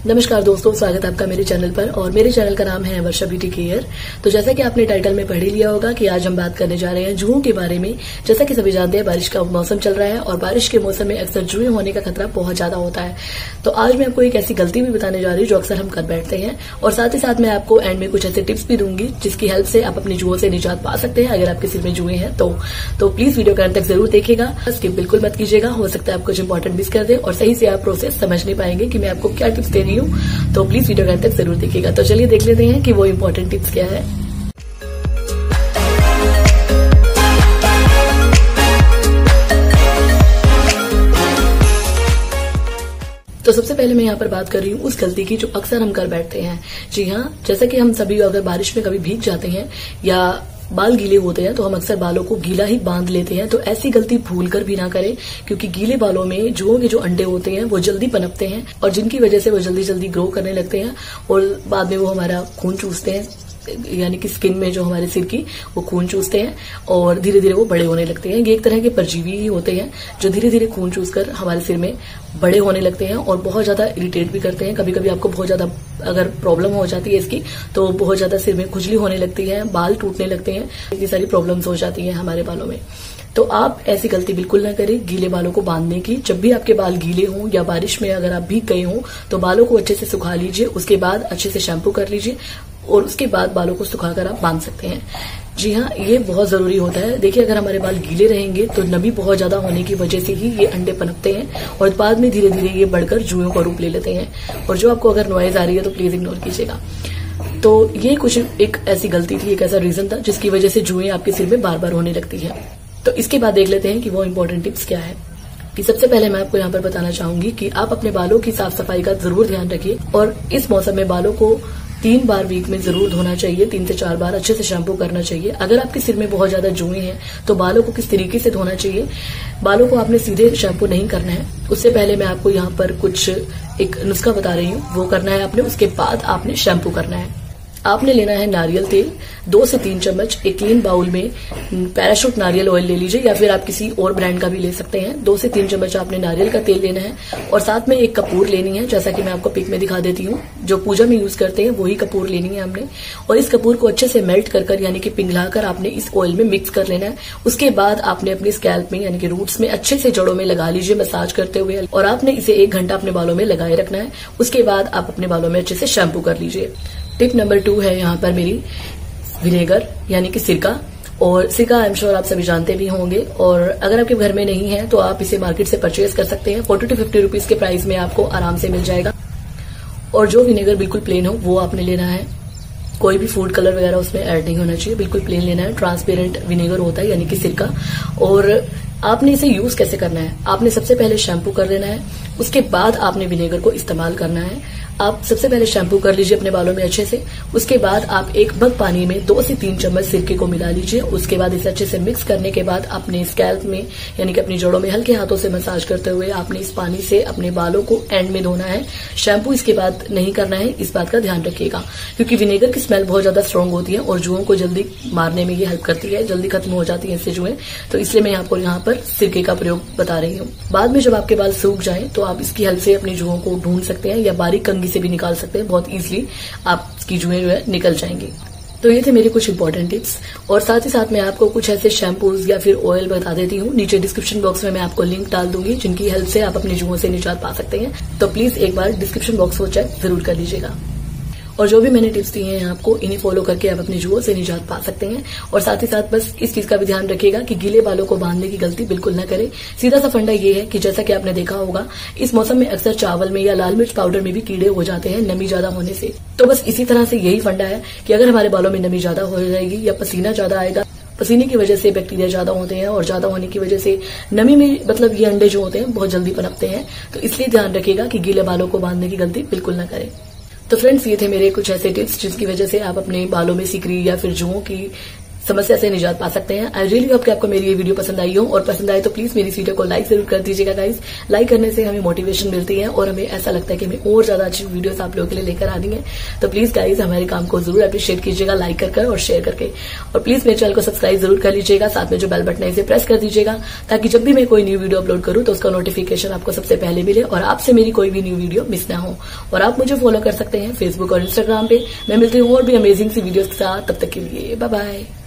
नमस्कार दोस्तों, स्वागत है आपका मेरे चैनल पर। और मेरे चैनल का नाम है वर्षा ब्यूटी केयर। तो जैसा कि आपने टाइटल में पढ़ ही लिया होगा कि आज हम बात करने जा रहे हैं जुओं के बारे में। जैसा कि सभी जानते हैं, बारिश का मौसम चल रहा है और बारिश के मौसम में अक्सर जुए होने का खतरा बहुत ज्यादा होता है। तो आज मैं आपको एक ऐसी गलती भी बताने जा रही हूँ जो अक्सर हम कर बैठते हैं, और साथ ही साथ मैं आपको एंड में कुछ ऐसे टिप्स भी दूंगी जिसकी हेल्प से आप अपने जुओं से निजात पा सकते हैं। अगर आपके सिर में जुए हैं तो प्लीज वीडियो का अंत तक जरूर देखिएगा, स्किप बिल्कुल मत कीजिएगा। हो सकता है आप कुछ इंपॉर्टेंट मिस कर दें और सही से आप प्रोसेस समझ नहीं पाएंगे कि मैं आपको क्या टिप्स दे रही हूँ। तो प्लीज वीडियो का अंत तक जरूर देखिएगा। तो चलिए देख लेते हैं कि वो इम्पोर्टेंट टिप्स क्या है। तो सबसे पहले मैं यहाँ पर बात कर रही हूँ उस गलती की जो अक्सर हम कर बैठते हैं। जी हाँ, जैसा कि हम सभी अगर बारिश में कभी भीग जाते हैं या बाल गीले होते हैं तो हम अक्सर बालों को गीला ही बांध लेते हैं। तो ऐसी गलती भूलकर भी ना करें, क्योंकि गीले बालों में जुओं के जो अंडे होते हैं वो जल्दी पनपते हैं और जिनकी वजह से वो जल्दी जल्दी ग्रो करने लगते हैं और बाद में वो हमारा खून चूसते हैं, यानी कि स्किन में जो हमारे सिर की वो खून चूसते हैं और धीरे धीरे वो बड़े होने लगते हैं। ये एक तरह के परजीवी ही होते हैं जो धीरे धीरे खून चूसकर हमारे सिर में बड़े होने लगते हैं और बहुत ज्यादा इरिटेट भी करते हैं। कभी कभी आपको बहुत ज्यादा अगर प्रॉब्लम हो जाती है इसकी, तो बहुत ज्यादा सिर में खुजली होने लगती है, बाल टूटने लगते हैं, इतनी सारी प्रॉब्लम्स हो जाती है हमारे बालों में। तो आप ऐसी गलती बिल्कुल ना करें गीले बालों को बांधने की। जब भी आपके बाल गीले हों या बारिश में अगर आप भीग गए हों तो बालों को अच्छे से सुखा लीजिए, उसके बाद अच्छे से शैम्पू कर लीजिए और उसके बाद बालों को सुखाकर आप बांध सकते हैं। जी हाँ, ये बहुत जरूरी होता है। देखिए, अगर हमारे बाल गीले रहेंगे तो नमी बहुत ज्यादा होने की वजह से ही ये अंडे पनपते हैं और बाद में धीरे धीरे ये बढ़कर जुओं का रूप ले लेते हैं। और जो आपको अगर नॉइज आ रही है तो प्लीज इग्नोर कीजिएगा। तो ये कुछ एक ऐसी गलती थी, एक ऐसा रीजन था जिसकी वजह से जुएं आपके सिर में बार बार होने लगती है। तो इसके बाद देख लेते हैं कि वो इम्पोर्टेंट टिप्स क्या है। कि सबसे पहले मैं आपको यहाँ पर बताना चाहूंगी कि आप अपने बालों की साफ सफाई का जरूर ध्यान रखिए और इस मौसम में बालों को 3 बार वीक में जरूर धोना चाहिए, 3 से 4 बार अच्छे से शैम्पू करना चाहिए। अगर आपके सिर में बहुत ज्यादा जुएं हैं तो बालों को किस तरीके से धोना चाहिए। बालों को आपने सीधे शैम्पू नहीं करना है, उससे पहले मैं आपको यहाँ पर कुछ एक नुस्खा बता रही हूँ, वो करना है आपने। उसके बाद आपने शैम्पू करना है। आपने लेना है नारियल तेल 2 से 3 चम्मच। एक क्लीन बाउल में पैराशूट नारियल ऑयल ले लीजिए या फिर आप किसी और ब्रांड का भी ले सकते हैं। 2 से 3 चम्मच आपने नारियल का तेल लेना है और साथ में एक कपूर लेनी है, जैसा कि मैं आपको पिक में दिखा देती हूँ। जो पूजा में यूज करते हैं वही कपूर लेनी है हमने। और इस कपूर को अच्छे से मेल्ट कर यानी कि पिघलाकर आपने इस ऑयल में मिक्स कर लेना है। उसके बाद आपने अपनी स्कैल्प में यानी कि रूट्स में अच्छे से जड़ों में लगा लीजिए मसाज करते हुए, और आपने इसे 1 घंटा अपने बालों में लगाए रखना है। उसके बाद आप अपने बालों में अच्छे से शैम्पू कर लीजिए। टिप नंबर 2 है यहाँ पर मेरी विनेगर यानी कि सिरका। और सिरका आई एम श्योर आप सभी जानते भी होंगे, और अगर आपके घर में नहीं है तो आप इसे मार्केट से परचेज कर सकते हैं। 40 to 50 रुपीज के प्राइस में आपको आराम से मिल जाएगा। और जो विनेगर बिल्कुल प्लेन हो वो आपने लेना है, कोई भी फूड कलर वगैरह उसमें ऐड नहीं होना चाहिए, बिल्कुल प्लेन लेना है। ट्रांसपेरेंट विनेगर होता है यानी कि सिरका। और आपने इसे यूज कैसे करना है, आपने सबसे पहले शैम्पू कर लेना है, उसके बाद आपने विनेगर को इस्तेमाल करना है। आप सबसे पहले शैम्पू कर लीजिए अपने बालों में अच्छे से, उसके बाद आप 1 मग पानी में 2 से 3 चम्मच सिरके को मिला लीजिए। उसके बाद इसे अच्छे से मिक्स करने के बाद अपने स्कैल्प में यानी कि अपनी जड़ों में हल्के हाथों से मसाज करते हुए आपने इस पानी से अपने बालों को एंड में धोना है। शैम्पू इसके बाद नहीं करना है, इस बात का ध्यान रखिएगा, क्योंकि विनेगर की स्मेल बहुत ज्यादा स्ट्रांग होती है और जुओं को जल्दी मारने में ये हेल्प करती है, जल्दी खत्म हो जाती है इससे जुएं। तो इसलिए मैं आपको यहाँ पर सिरके का प्रयोग बता रही हूँ। बाद में जब आपके बाल सूख जाए तो आप इसकी हेल्प से अपने जुओं को ढूंढ सकते हैं या बारीक कंघी से भी निकाल सकते हैं। बहुत इजीली आपकी जुएं जो है निकल जाएंगी। तो ये थे मेरे कुछ इंपॉर्टेंट टिप्स, और साथ ही साथ मैं आपको कुछ ऐसे शैम्पूज या फिर ऑयल बता देती हूँ। नीचे डिस्क्रिप्शन बॉक्स में मैं आपको लिंक डाल दूंगी जिनकी हेल्प से आप अपने जुओं से निजात पा सकते हैं। तो प्लीज एक बार डिस्क्रिप्शन बॉक्स को चेक जरूर कर लीजिएगा। और जो भी मैंने टिप्स दी हैं आपको, इन्हें फॉलो करके आप अपने जुओं से निजात पा सकते हैं। और साथ ही साथ बस इस चीज का भी ध्यान रखिएगा कि गीले बालों को बांधने की गलती बिल्कुल न करें। सीधा सा फंडा ये है कि जैसा कि आपने देखा होगा, इस मौसम में अक्सर चावल में या लाल मिर्च पाउडर में भी कीड़े हो जाते हैं नमी ज्यादा होने से। तो बस इसी तरह से यही फंडा है कि अगर हमारे बालों में नमी ज्यादा हो जाएगी या पसीना ज्यादा आएगा, पसीने की वजह से बैक्टीरिया ज्यादा होते हैं और ज्यादा होने की वजह से नमी में मतलब ये अंडे जो होते हैं बहुत जल्दी पनपते हैं। तो इसलिए ध्यान रखिएगा कि गीले बालों को बांधने की गलती बिल्कुल न करें। तो फ्रेंड्स, ये थे मेरे कुछ ऐसे टिप्स जिसकी वजह से आप अपने बालों में सिकरी या फिर जुओं की समस्या से निजात पा सकते हैं। आई रियली होप कि आपको मेरी ये वीडियो पसंद आई हो, और पसंद आए तो प्लीज मेरी इस वीडियो को लाइक जरूर कर दीजिएगा गाइस। लाइक करने से हमें मोटिवेशन मिलती है और हमें ऐसा लगता है कि हमें और ज्यादा अच्छी वीडियोस आप लोगों के लिए लेकर आनी है। तो प्लीज गाइस हमारे काम को जरूर अप्रिशिएट कीजिएगा लाइक कर और शेयर करके, और प्लीज मेरे चैनल को सब्सक्राइब जरूर कर लीजिएगा। साथ में जो बेल बटन है इसे प्रेस कर दीजिएगा ताकि जब भी मैं कोई न्यू वीडियो अपलोड करूं तो उसका नोटिफिकेशन आपको सबसे पहले मिले और आपसे मेरी कोई भी न्यू वीडियो मिस ना हो। और आप मुझे फॉलो कर सकते हैं फेसबुक और इंस्टाग्राम पे। मैं मिलती हूँ और भी अमेजिंग सी वीडियोस के साथ, तब तक के लिए बाय बाय।